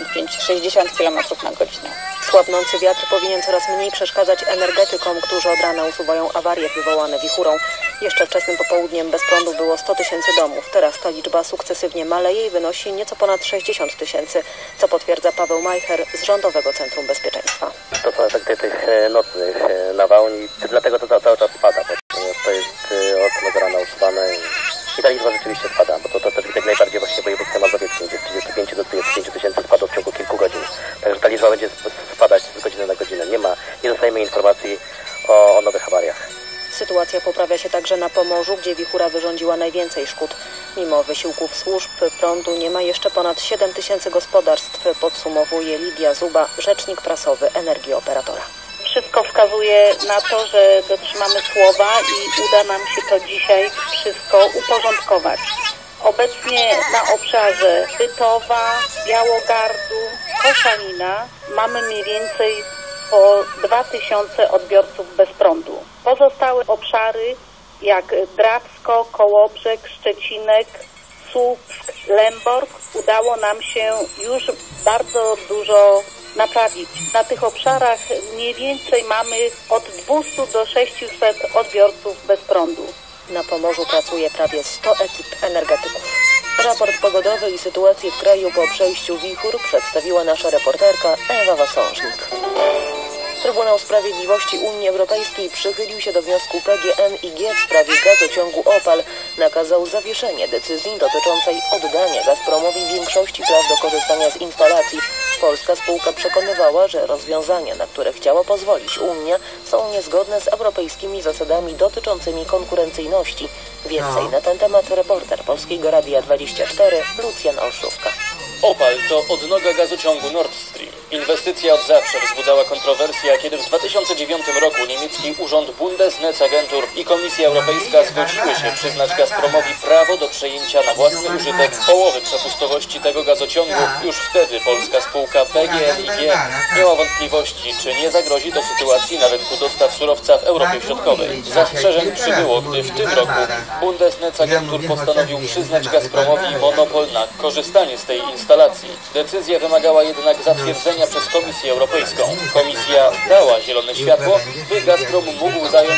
55-60 km na godzinę. Słabnący wiatr powinien coraz mniej przeszkadzać energetykom, którzy od rana usuwają awarie wywołane wichurą. Jeszcze wczesnym popołudniem bez prądu było 100 tysięcy domów. Teraz ta liczba sukcesywnie maleje i wynosi nieco ponad 60 tysięcy, co potwierdza Paweł Majcher z Rządowego Centrum Bezpieczeństwa. To są efekty tych nocnych nawałni, dlatego to cały czas spada, ponieważ to jest od samego rana usuwane i ta liczba rzeczywiście spada, bo to też widać najbardziej właśnie w województwie mazowieckim, gdzie z 35 do 25 tysięcy spadło w ciągu kilku godzin. Także ta liczba będzie spadać z godziny na godzinę. Nie dostajemy informacji o nowych awariach. Sytuacja poprawia się także na Pomorzu, gdzie wichura wyrządziła najwięcej szkód. Mimo wysiłków służb prądu nie ma jeszcze ponad 7 tysięcy gospodarstw, podsumowuje Lidia Zuba, rzecznik prasowy Energioperatora. Wszystko wskazuje na to, że dotrzymamy słowa i uda nam się to dzisiaj wszystko uporządkować. Obecnie na obszarze Bytowa, Białogardu, Koszalina mamy mniej więcej po 2000 odbiorców bez prądu. Pozostałe obszary jak Drawsko, Kołobrzeg, Szczecinek, Słupsk, Lęborg udało nam się już bardzo dużo naprawić. Na tych obszarach mniej więcej mamy od 200 do 600 odbiorców bez prądu. Na Pomorzu pracuje prawie 100 ekip energetyków. Raport pogodowy i sytuację w kraju po przejściu wichur przedstawiła nasza reporterka Ewa Wasążnik. Trybunał Sprawiedliwości Unii Europejskiej przychylił się do wniosku PGNiG w sprawie gazociągu OPAL. Nakazał zawieszenie decyzji dotyczącej oddania Gazpromowi większości praw do korzystania z instalacji. Polska spółka przekonywała, że rozwiązania, na które chciała pozwolić Unia, są niezgodne z europejskimi zasadami dotyczącymi konkurencyjności. Więcej na ten temat reporter Polskiego Radia 24 Lucjan Olszówka. OPAL to odnoga gazociągu Nord Stream. Inwestycja od zawsze wzbudzała kontrowersje, kiedy w 2009 roku niemiecki urząd Bundesnetzagentur i Komisja Europejska zgodziły się przyznać Gazpromowi prawo do przejęcia na własny użytek połowy przepustowości tego gazociągu. Już wtedy polska spółka PGNiG miała wątpliwości, czy nie zagrozi to sytuacji na rynku dostaw surowca w Europie Środkowej. Zastrzeżeń przybyło, gdy w tym roku Bundesnetzagentur postanowił przyznać Gazpromowi monopol na korzystanie z tej instalacji. Decyzja wymagała jednak zatwierdzenia przez Komisję Europejską. Komisja dała zielone światło, by Gazprom mógł zająć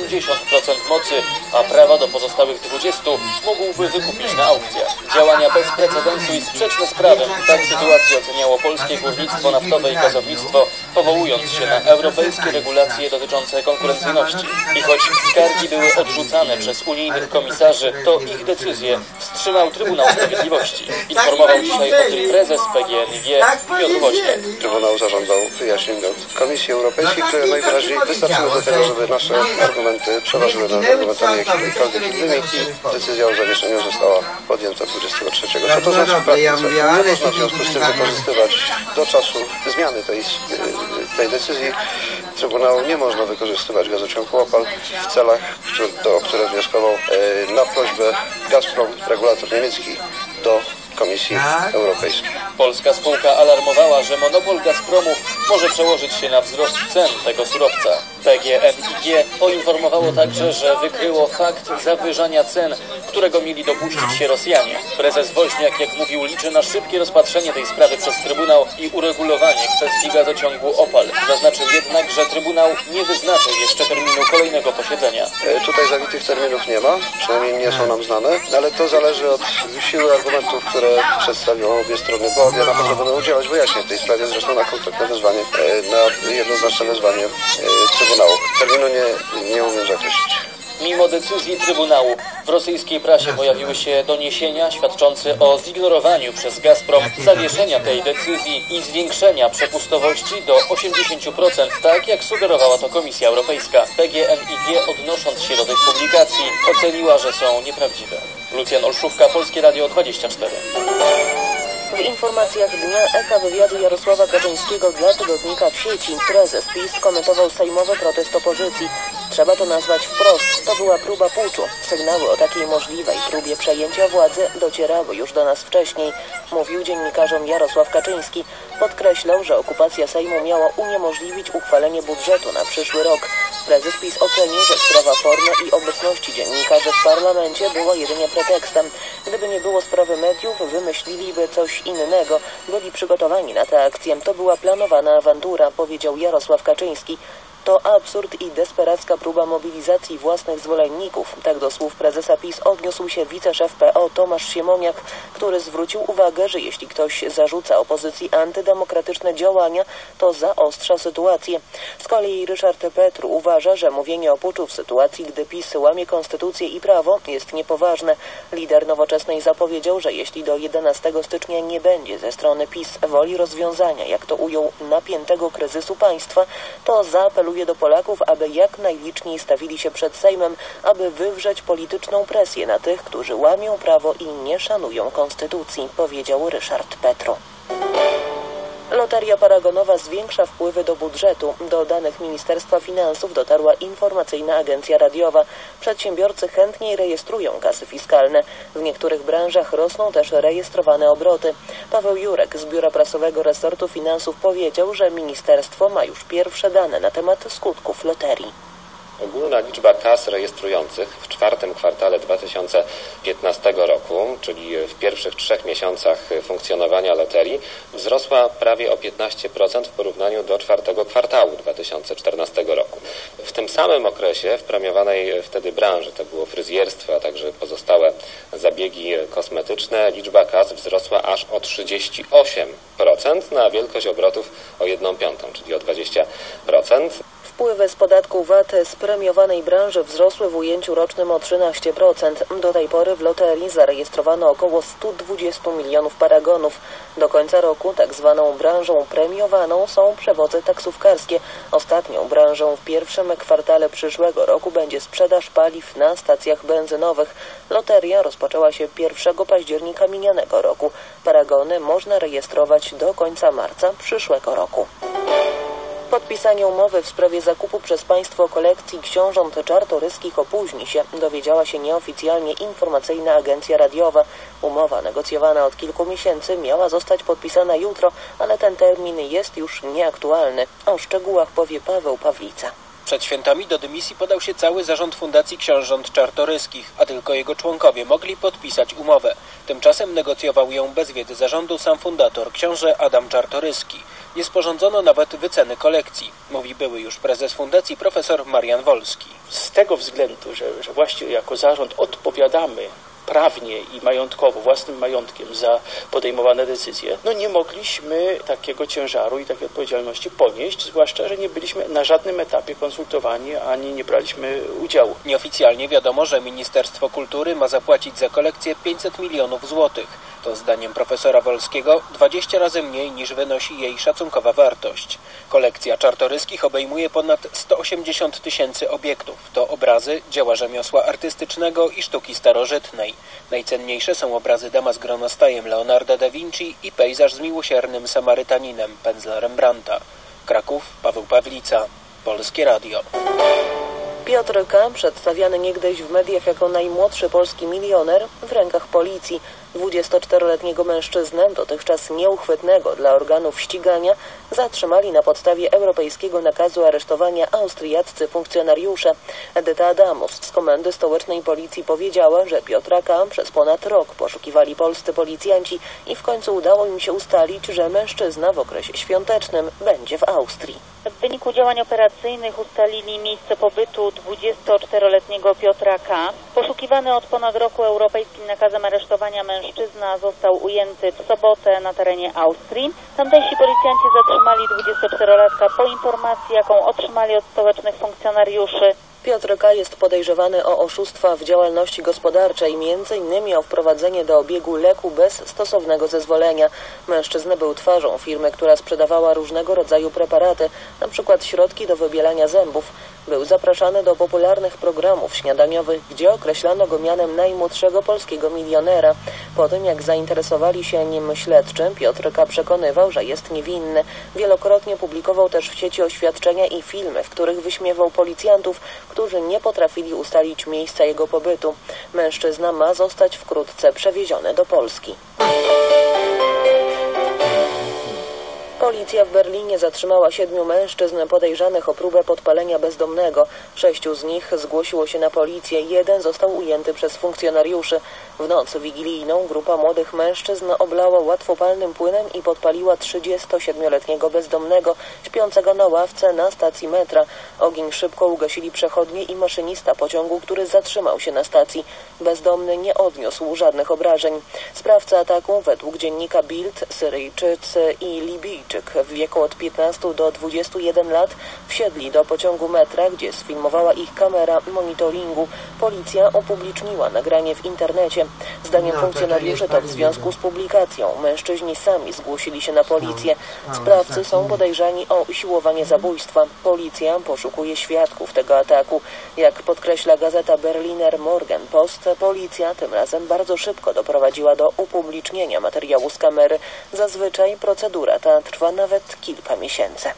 80% mocy, a prawa do pozostałych 20% mógłby wykupić na aukcjach. Działania bez precedensu i sprzeczne z prawem. Tak sytuację oceniało polskie górnictwo naftowe i gazownictwo, powołując się na europejskie regulacje dotyczące konkurencyjności. I choć skargi były odrzucane przez unijnych komisarzy, to ich decyzję wstrzymał Trybunał Sprawiedliwości. Informował dzisiaj o tym prezes PGNiG Piotr Woźniak. Trybunał zażądał wyjaśnień od Komisji Europejskiej, które najwyraźniej wystarczyły do tego, żeby nasze argumenty przeważyły nad argumentami jakimikolwiek innymi i decyzja o zawieszeniu została podjęta 23. Co to znaczy w praktyce? Nie można w związku z tym wykorzystywać do czasu zmiany tej decyzji. Trybunału nie można wykorzystywać gazociągu Opal w celach, o które wnioskował na prośbę Gazprom, regulator niemiecki, do Komisji Europejskiej. Polska spółka alarmowała, że monopol Gazpromu może przełożyć się na wzrost cen tego surowca. PGNiG poinformowało także, że wykryło fakt zawyżania cen, którego mieli dopuścić się Rosjanie. Prezes Woźniak, jak mówił, liczy na szybkie rozpatrzenie tej sprawy przez Trybunał i uregulowanie kwestii gazociągu Opal. Zaznaczył jednak, że Trybunał nie wyznaczył jeszcze terminu kolejnego posiedzenia. Tutaj zawitych terminów nie ma, przynajmniej nie są nam znane, ale to zależy od siły argumentów, które przedstawią obie strony, bo obie na pewno będą udzielać wyjaśnień w tej sprawie, zresztą na konkretne wezwanie, na jednoznaczne wezwanie Trybunału. Terminu nie umiem zakreślić. Mimo decyzji Trybunału w rosyjskiej prasie pojawiły się doniesienia świadczące o zignorowaniu przez Gazprom zawieszenia tej decyzji i zwiększenia przepustowości do 80%, tak jak sugerowała to Komisja Europejska. PGNiG, odnosząc się do tych publikacji, oceniła, że są nieprawdziwe. Lucjan Olszówka, Polskie Radio 24. W informacjach dnia EKA wywiadu Jarosława Kaczyńskiego dla tygodnika W sieci prezes PiS komentował sejmowy protest opozycji. Trzeba to nazwać wprost. To była próba puczu. Sygnały o takiej możliwej próbie przejęcia władzy docierały już do nas wcześniej, mówił dziennikarzom Jarosław Kaczyński. Podkreślał, że okupacja Sejmu miała uniemożliwić uchwalenie budżetu na przyszły rok. Prezes PiS ocenił, że sprawa formy i obecności dziennikarzy w parlamencie była jedynie pretekstem. Gdyby nie było sprawy mediów, wymyśliliby coś innego. Byli przygotowani na tę akcję. To była planowana awantura, powiedział Jarosław Kaczyński. To absurd i desperacka próba mobilizacji własnych zwolenników. Tak do słów prezesa PiS odniósł się wiceszef PO Tomasz Siemoniak, który zwrócił uwagę, że jeśli ktoś zarzuca opozycji antydemokratyczne działania, to zaostrza sytuację. Z kolei Ryszard Petru uważa, że mówienie o puczu w sytuacji, gdy PiS łamie konstytucję i prawo, jest niepoważne. Lider Nowoczesnej zapowiedział, że jeśli do 11 stycznia nie będzie ze strony PiS woli rozwiązania, jak to ujął, napiętego kryzysu państwa, to zaapeluje do Polaków, aby jak najliczniej stawili się przed Sejmem, aby wywrzeć polityczną presję na tych, którzy łamią prawo i nie szanują konstytucji, powiedział Ryszard Petru. Loteria paragonowa zwiększa wpływy do budżetu. Do danych Ministerstwa Finansów dotarła informacyjna agencja radiowa. Przedsiębiorcy chętniej rejestrują kasy fiskalne. W niektórych branżach rosną też rejestrowane obroty. Paweł Jurek z Biura Prasowego Resortu Finansów powiedział, że ministerstwo ma już pierwsze dane na temat skutków loterii. Ogólna liczba kas rejestrujących w czwartym kwartale 2015 roku, czyli w pierwszych 3 miesiącach funkcjonowania loterii, wzrosła prawie o 15% w porównaniu do czwartego kwartału 2014 roku. W tym samym okresie w premiowanej wtedy branży, to było fryzjerstwo, a także pozostałe zabiegi kosmetyczne, liczba kas wzrosła aż o 38% na wielkość obrotów o 1/5, czyli o 20%. Wpływy z podatku VAT z premiowanej branży wzrosły w ujęciu rocznym o 13%. Do tej pory w loterii zarejestrowano około 120 milionów paragonów. Do końca roku tak zwaną branżą premiowaną są przewozy taksówkarskie. Ostatnią branżą w pierwszym kwartale przyszłego roku będzie sprzedaż paliw na stacjach benzynowych. Loteria rozpoczęła się 1 października minionego roku. Paragony można rejestrować do końca marca przyszłego roku. Podpisanie umowy w sprawie zakupu przez państwo kolekcji książąt Czartoryskich opóźni się, dowiedziała się nieoficjalnie informacyjna agencja radiowa. Umowa negocjowana od kilku miesięcy miała zostać podpisana jutro, ale ten termin jest już nieaktualny. O szczegółach powie Paweł Pawlica. Przed świętami do dymisji podał się cały zarząd Fundacji Książąt Czartoryskich, a tylko jego członkowie mogli podpisać umowę. Tymczasem negocjował ją bez wiedzy zarządu sam fundator, książę Adam Czartoryski. Nie sporządzono nawet wyceny kolekcji, mówi były już prezes fundacji profesor Marian Wolski. Z tego względu, że właściwie jako zarząd odpowiadamy prawnie i majątkowo, własnym majątkiem za podejmowane decyzje, nie mogliśmy takiego ciężaru i takiej odpowiedzialności ponieść, zwłaszcza, że nie byliśmy na żadnym etapie konsultowani, ani nie braliśmy udziału. Nieoficjalnie wiadomo, że Ministerstwo Kultury ma zapłacić za kolekcję 500 milionów złotych. To zdaniem profesora Wolskiego 20 razy mniej niż wynosi jej szacunkowa wartość. Kolekcja Czartoryskich obejmuje ponad 180 000 obiektów. To obrazy, dzieła rzemiosła artystycznego i sztuki starożytnej. Najcenniejsze są obrazy Dama z gronostajem Leonarda da Vinci i pejzaż z miłosiernym Samarytaninem pędzla Rembrandta. Kraków, Paweł Pawlica, Polskie Radio. Piotr K., przedstawiany niegdyś w mediach jako najmłodszy polski milioner, w rękach policji. 24-letniego mężczyznę, dotychczas nieuchwytnego dla organów ścigania, zatrzymali na podstawie europejskiego nakazu aresztowania austriaccy funkcjonariusze. Edyta Adamow z Komendy Stołecznej Policji powiedziała, że Piotra K. przez ponad rok poszukiwali polscy policjanci i w końcu udało im się ustalić, że mężczyzna w okresie świątecznym będzie w Austrii. W wyniku działań operacyjnych ustalili miejsce pobytu 24-letniego Piotra K. Poszukiwany od ponad roku europejskim nakazem aresztowania mężczyzna został ujęty w sobotę na terenie Austrii. Tamtejsi policjanci zatrzymali 24-latka po informacji, jaką otrzymali od stołecznych funkcjonariuszy. Piotr K. jest podejrzewany o oszustwa w działalności gospodarczej, m.in. o wprowadzenie do obiegu leku bez stosownego zezwolenia. Mężczyzna był twarzą firmy, która sprzedawała różnego rodzaju preparaty, np. środki do wybielania zębów. Był zapraszany do popularnych programów śniadaniowych, gdzie określano go mianem najmłodszego polskiego milionera. Po tym, jak zainteresowali się nim śledczy, Piotr K. przekonywał, że jest niewinny. Wielokrotnie publikował też w sieci oświadczenia i filmy, w których wyśmiewał policjantów, którzy nie potrafili ustalić miejsca jego pobytu. Mężczyzna ma zostać wkrótce przewieziony do Polski. Policja w Berlinie zatrzymała 7 mężczyzn podejrzanych o próbę podpalenia bezdomnego. 6 z nich zgłosiło się na policję, 1 został ujęty przez funkcjonariuszy. W noc wigilijną grupa młodych mężczyzn oblała łatwopalnym płynem i podpaliła 37-letniego bezdomnego, śpiącego na ławce na stacji metra. Ogień szybko ugasili przechodnie i maszynista pociągu, który zatrzymał się na stacji. Bezdomny nie odniósł żadnych obrażeń. Sprawca ataku, według dziennika Bild, Syryjczycy i Libijczycy w wieku od 15 do 21 lat wsiedli do pociągu metra, gdzie sfilmowała ich kamera monitoringu. Policja upubliczniła nagranie w internecie. Zdaniem funkcjonariuszy to w związku z publikacją mężczyźni sami zgłosili się na policję. Sprawcy są podejrzani o usiłowanie zabójstwa. Policja poszukuje świadków tego ataku. Jak podkreśla gazeta Berliner Morgenpost, policja tym razem bardzo szybko doprowadziła do upublicznienia materiału z kamery. Zazwyczaj procedura ta trwa nawet kilka miesięcy.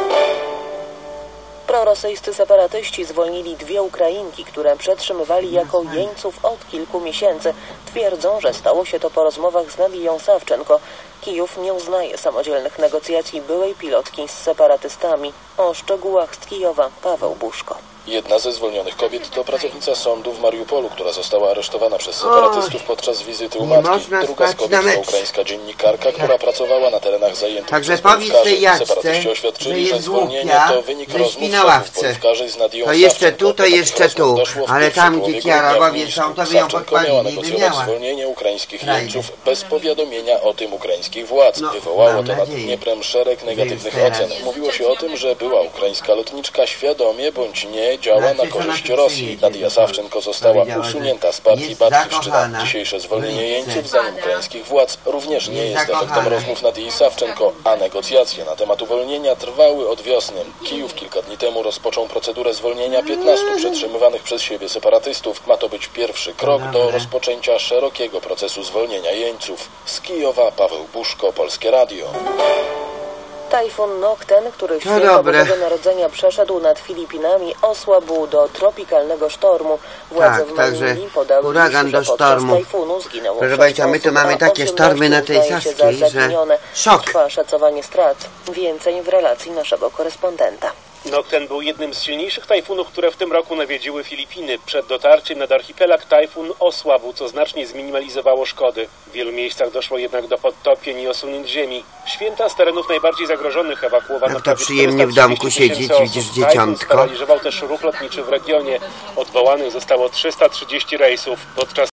Prorosyjscy separatyści zwolnili 2 Ukrainki, które przetrzymywali jako jeńców od kilku miesięcy. Twierdzą, że stało się to po rozmowach z Nadiją Sawczenko. Kijów nie uznaje samodzielnych negocjacji byłej pilotki z separatystami. O szczegółach z Kijowa Paweł Buszko. Jedna ze zwolnionych kobiet to pracownica sądu w Mariupolu, która została aresztowana przez separatystów podczas wizyty u matki. Druga z kobiet to ukraińska dziennikarka, która pracowała na terenach zajętych Także przez powiedz tej Jacce, separatyści oświadczyli, że zwolnienie głupia, to wynik że rozmów śpi na ławce. z Nadią To jeszcze Sawczenko. tu, to jeszcze tu. Ale tam, gdzie ci Arabowie Mińsku. są, to by ją Sawczenko podpalili, miała by negocjować miała. zwolnienie ukraińskich jeńców bez powiadomienia o tym ukraińskich władz. Wywołało to nad Dnieprem szereg negatywnych ocen. Mówiło się o tym, że była ukraińska lotniczka świadomie bądź nie działa na korzyść Rosji. Nadia Sawczenko została usunięta z partii Batkiwszczyna. Dzisiejsze zwolnienie jeńców, zdaniem ukraińskich władz, również nie jest efektem rozmów Nadii Sawczenko, a negocjacje na temat uwolnienia trwały od wiosny. Kijów kilka dni temu rozpoczął procedurę zwolnienia 15 przetrzymywanych przez siebie separatystów. Ma to być pierwszy krok do rozpoczęcia szerokiego procesu zwolnienia jeńców. Z Kijowa Paweł Buszko, Polskie Radio. Tajfun Nokten, który w świetle Bożego Narodzenia przeszedł nad Filipinami, osłabł do tropikalnego sztormu. Władze w Manili podały, huragan do że podczas sztormu. tajfunu zginęło Proszę 6 Państwa, my tu osób, mamy a takie 18 sztormy na tej uznaje się za Saskiej, że zaginione. szok. Trwa szacowanie strat. Więcej w relacji naszego korespondenta. Nokten był jednym z silniejszych tajfunów, które w tym roku nawiedziły Filipiny. Przed dotarciem nad archipelag tajfun osłabł, co znacznie zminimalizowało szkody. W wielu miejscach doszło jednak do podtopień i osunięć ziemi. Święta z terenów najbardziej zagrożonych ewakuowano Jak to przyjemnie w domku siedzieć, widzisz dzieciątko. Sparaliżował też ruch lotniczy w regionie. Odwołanych zostało 330 rejsów. Podczas